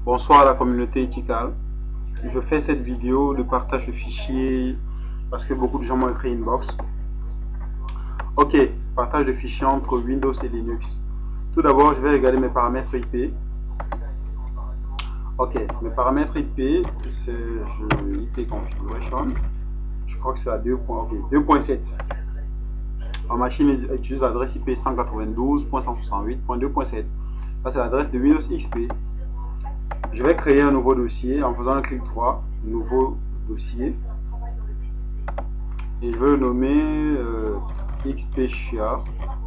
Bonsoir à la communauté éthicale. Je fais cette vidéo de partage de fichiers parce que beaucoup de gens m'ont écrit inbox. Ok, partage de fichiers entre Windows et Linux. Tout d'abord, je vais regarder mes paramètres IP. Ok, mes paramètres IP, c'est IP configuration. Je crois que c'est la 2.7. Ma machine utilise l'adresse IP 192.168.2.7. Ça, c'est l'adresse de Windows XP. Je vais créer un nouveau dossier en faisant un clic droit, nouveau dossier. Et je veux le nommer XP Share.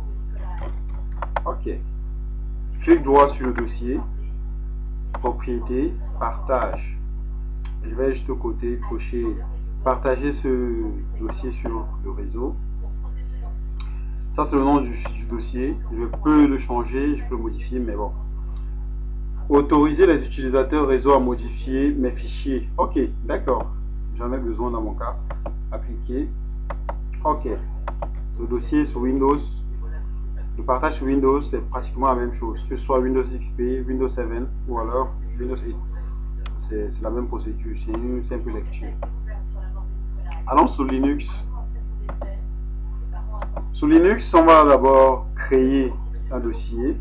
Ok. Clic droit sur le dossier, propriété, partage. Je vais juste au côté cocher partager ce dossier sur le réseau. Ça, c'est le nom du dossier. Je peux le changer, je peux le modifier, mais bon. Autoriser les utilisateurs réseau à modifier mes fichiers. Ok, d'accord. J'en ai besoin dans mon cas. Appliquer. Ok. Le dossier sur Windows. Le partage sur Windows, c'est pratiquement la même chose. Que ce soit Windows XP, Windows 7 ou alors Windows 8. C'est la même procédure. C'est une simple lecture. Allons sur Linux. Sur Linux, on va d'abord créer un dossier.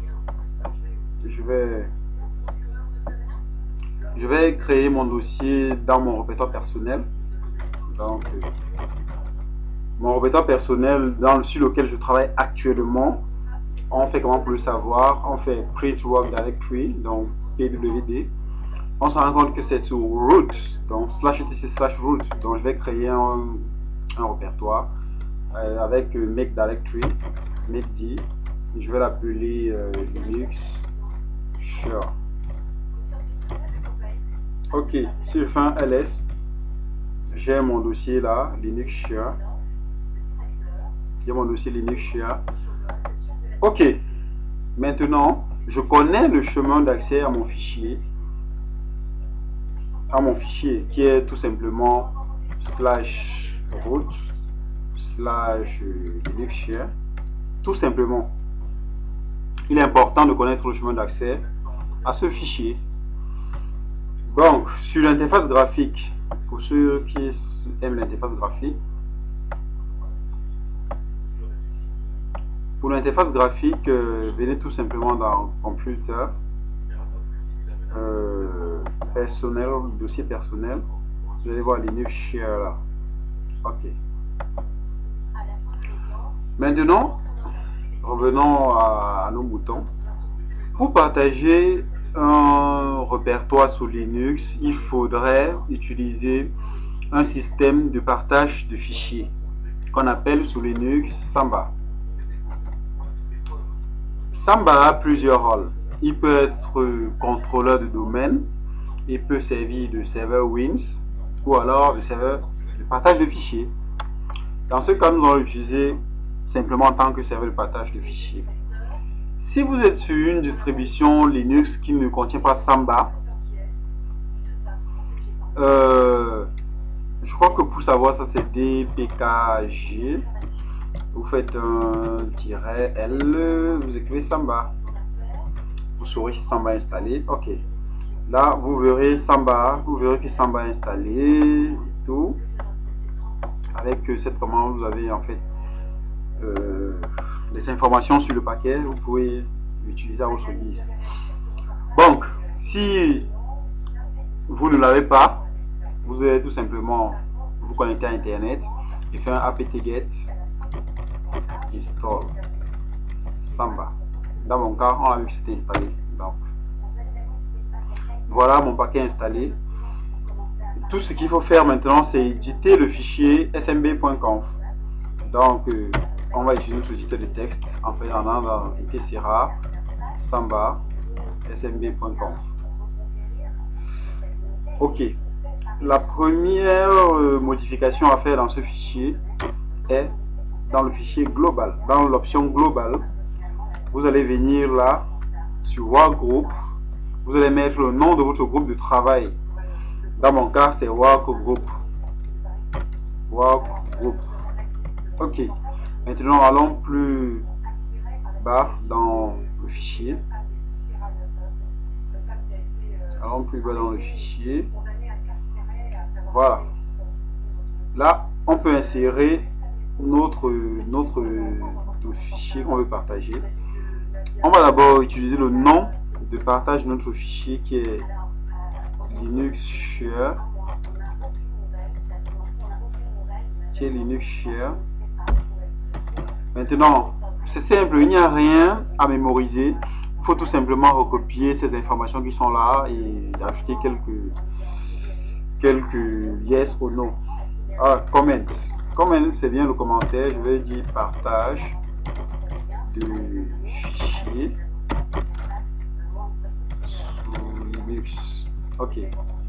Je vais créer mon dossier dans mon répertoire personnel. Donc, mon répertoire personnel sur lequel je travaille actuellement, on fait comment pour le savoir? On fait Print Work Directory, donc PWD. On se rend compte que c'est sur root, donc /etc/root. Donc, je vais créer un répertoire avec make directory, make d. Je vais l'appeler Linux Share. Ok, si je fais un ls, j'ai mon dossier là, Linux Share. J'ai mon dossier Linux Share. Ok, maintenant je connais le chemin d'accès à mon fichier. Qui est tout simplement /root /Linux Share. Tout simplement, il est important de connaître le chemin d'accès à ce fichier. Donc, sur l'interface graphique, pour ceux qui aiment l'interface graphique, pour l'interface graphique, venez tout simplement dans Computer, personnel, dossier personnel. Vous allez voir Linux Share là. Ok. Maintenant, revenons à nos boutons. Pour partager un répertoire sous Linux, il faudrait utiliser un système de partage de fichiers qu'on appelle sous Linux Samba. Samba a plusieurs rôles. Il peut être contrôleur de domaine, il peut servir de serveur Wins ou alors de serveur de partage de fichiers. Dans ce cas, nous allons l'utiliser simplement en tant que serveur de partage de fichiers. Si vous êtes sur une distribution Linux qui ne contient pas Samba, je crois que pour savoir ça c'est dpkg. Vous faites un -L, vous écrivez Samba. Vous saurez si Samba est installé. Ok. Là, vous verrez Samba, vous verrez que Samba est installé et tout. Avec cette commande, vous avez en fait les informations sur le paquet. Vous pouvez l'utiliser à votre guise. Donc, si vous ne l'avez pas, vous allez tout simplement vous connecter à Internet et faire un apt-get install Samba. Dans mon cas, on a vu que c'était installé. Donc, voilà mon paquet installé. Tout ce qu'il faut faire maintenant, c'est éditer le fichier smb.conf. Donc, on va utiliser notre éditeur de texte en faisant dans etc samba smb.conf. Ok. La première modification à faire dans ce fichier est dans le fichier global. Dans l'option globale, vous allez venir là sur workgroup. Vous allez mettre le nom de votre groupe de travail. Dans mon cas, c'est workgroup. Workgroup. Ok. Maintenant, allons plus bas dans le fichier. Allons plus bas dans le fichier. Voilà. Là, on peut insérer notre fichier qu'on veut partager. On va d'abord utiliser le nom de partage de notre fichier qui est Linux Share. Maintenant, c'est simple, il n'y a rien à mémoriser. Il faut tout simplement recopier ces informations qui sont là et ajouter quelques yes ou no. Ah, comment. Comment, c'est bien le commentaire. Je vais dire partage de fichier sous Linux. Ok.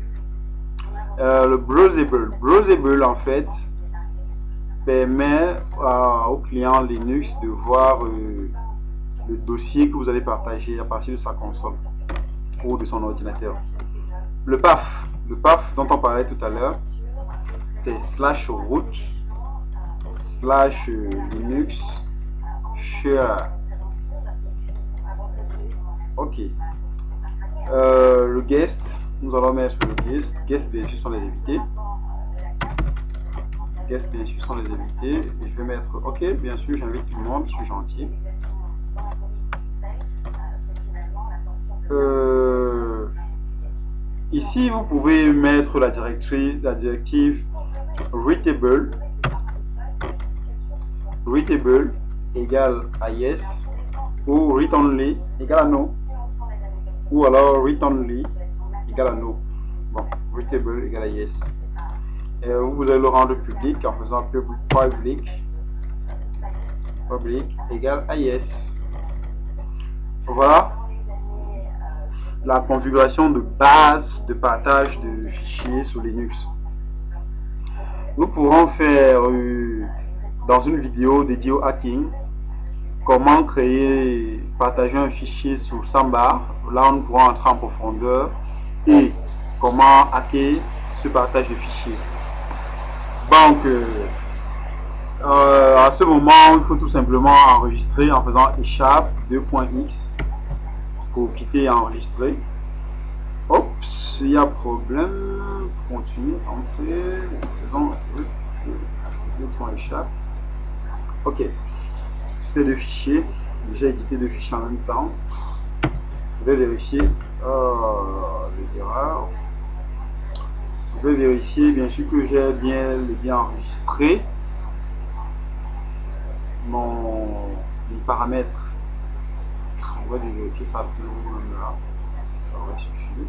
Le browsable. Browsable, en fait, permet au client Linux de voir le dossier que vous allez partager à partir de sa console ou de son ordinateur. Le path dont on parlait tout à l'heure, c'est /root /linux share. Ok. Le guest, nous allons mettre le guest. Guest, bien sûr, sont les invités. Guest, bien sûr, sont les invités. Et je vais mettre ok, bien sûr, j'invite tout le monde, je suis gentil. Ici, vous pouvez mettre la directive readable égale à yes, ou read only égale à no, ou alors read only égale à no. Bon, readable égale à yes. Et vous allez le rendre public en faisant public égale à yes. Voilà la configuration de base de partage de fichiers sous Linux. Nous pourrons faire dans une vidéo dédiée au hacking comment partager un fichier sous Samba. Là, nous pourrons entrer en profondeur et comment hacker ce partage de fichiers. Donc, à ce moment, il faut tout simplement enregistrer en faisant échappe 2.x pour quitter et enregistrer. Oups, il y a problème. Continue, entrer, faisons échappe. Ok, c'était deux fichiers. J'ai édité deux fichiers en même temps. Je vais vérifier les erreurs. Je vais vérifier bien sûr que j'ai bien enregistré les paramètres. On va vérifier ça là. Ça va suffire.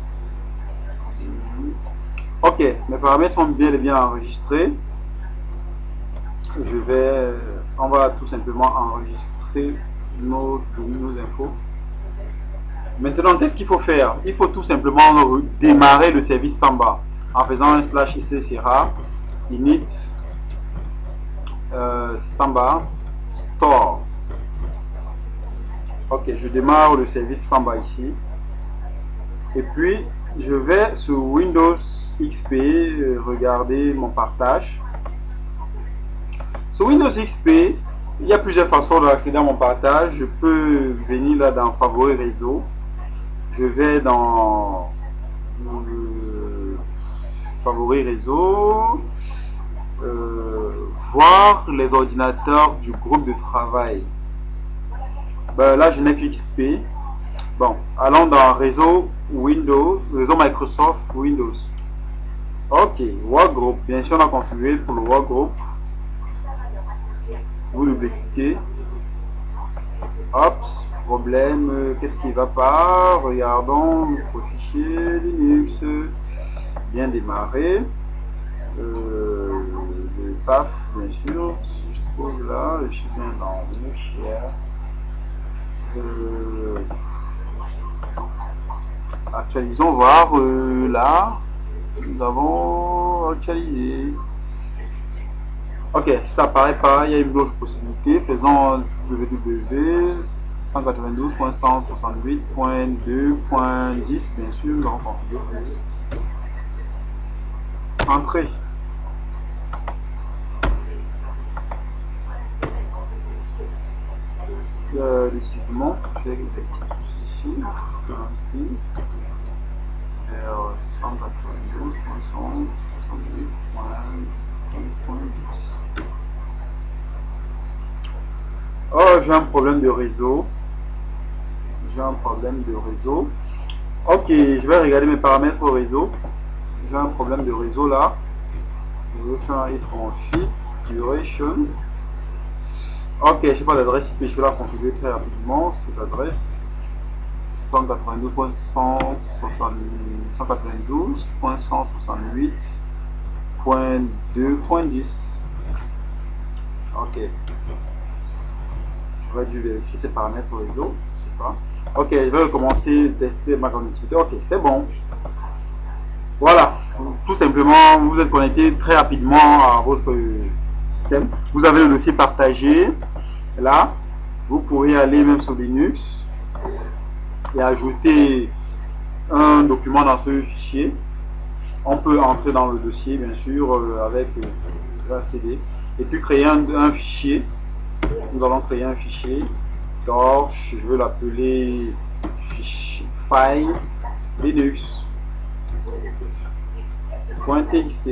Ok, mes paramètres sont bien enregistrés. On va tout simplement enregistrer nos infos. Maintenant, qu'est-ce qu'il faut faire? Il faut tout simplement démarrer le service Samba en faisant un /etc init Samba store. Ok, je démarre le service Samba ici. Et puis, je vais sur Windows XP regarder mon partage. Sur Windows XP, il y a plusieurs façons d'accéder à mon partage. Je peux venir là dans Favoris réseau. Je vais dans Favoris réseau, voir les ordinateurs du groupe de travail. Ben, là, je n'ai que XP. Bon, allons dans réseau Windows, réseau Microsoft Windows. Ok, Workgroup. Bien sûr, on a configuré pour le Workgroup. Vous double-cliquez. Hop, problème, qu'est-ce qui va pas? Regardons notre fichier Linux. Bien démarré. Le PAF, bien sûr. Si je trouve là, je suis bien dans Linux Share. Actualisons, voir là. Nous avons actualisé. Ok, ça apparaît pas, il y a une autre possibilité. Faisons www.192.168.2.10, bien sûr, nous allons configurer. Entrée. Décidément, j'ai des petits soucis ici. 192.168.10. Oh, j'ai un problème de réseau. Ok, je vais regarder mes paramètres au réseau. J'ai un problème de réseau là. Je vais faire un if configuration. Ok, je n'ai pas d'adresse IP, je vais la configurer très rapidement. Cette adresse 192.168.2.10. Ok. J'aurais dû vérifier ces paramètres au réseau. Je sais pas. Ok, je vais recommencer tester ma connectivité. Ok, c'est bon. Voilà. Tout simplement, vous êtes connecté très rapidement à votre système. Vous avez le dossier partagé. Là, vous pourrez aller même sur Linux et ajouter un document dans ce fichier. On peut entrer dans le dossier, bien sûr, avec un CD et puis créer un fichier. Nous allons créer un fichier. Donc, je veux l'appeler file linux.txt.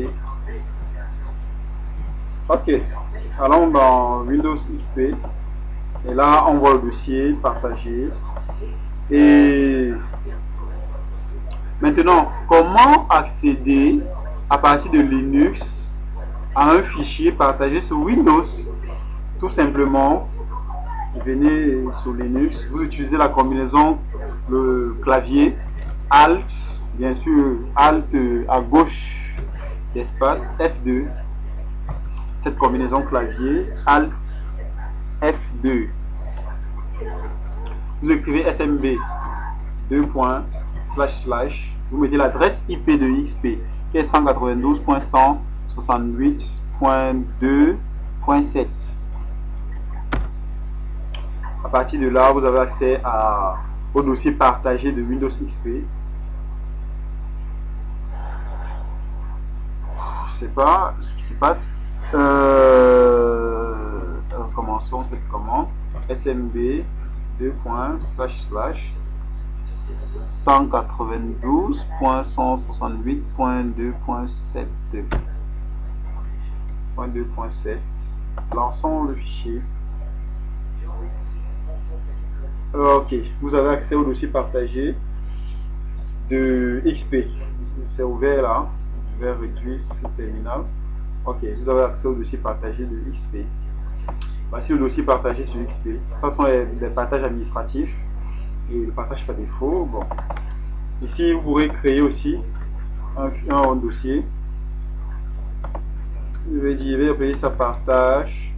Ok, allons dans Windows XP et là on voit le dossier partagé. Et maintenant, comment accéder à partir de Linux à un fichier partagé sur Windows? Tout simplement, vous venez sur Linux, vous utilisez la combinaison, le clavier Alt, bien sûr Alt à gauche d'espace F2. Cette combinaison clavier Alt F2. Vous écrivez SMB // vous mettez l'adresse IP de XP qui est 192.168.2.7. À partir de là, vous avez accès au dossier partagé de Windows XP. Je sais pas ce qui se passe. Commençons cette commande. SMB 192.168.2.7. Lançons le fichier. Ok, vous avez accès au dossier partagé de XP. C'est ouvert là. Je vais réduire ce terminal. Ok, vous avez accès au dossier partagé de XP. Voici le dossier partagé sur XP. Ce sont les partages administratifs et le partage par défaut. Bon. Ici, vous pourrez créer aussi un dossier. Je vais appeler ça partage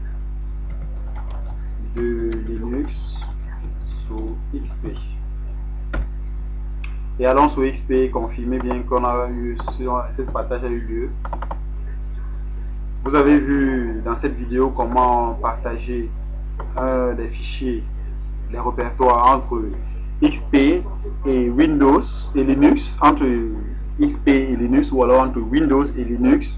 de Linux sur XP. Et allons sur XP, confirmez bien qu'on a eu cette partage a eu lieu. Vous avez vu dans cette vidéo comment partager des fichiers, les répertoires entre XP et Windows et Linux, entre XP et Linux ou alors entre Windows et Linux.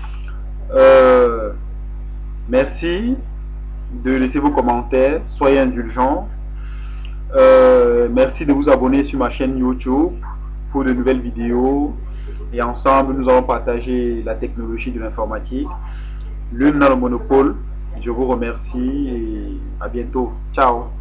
Merci de laisser vos commentaires, soyez indulgents. Merci de vous abonner sur ma chaîne YouTube pour de nouvelles vidéos et ensemble nous allons partager la technologie de l'informatique. L'une n'a le monopole. Je vous remercie et à bientôt. Ciao.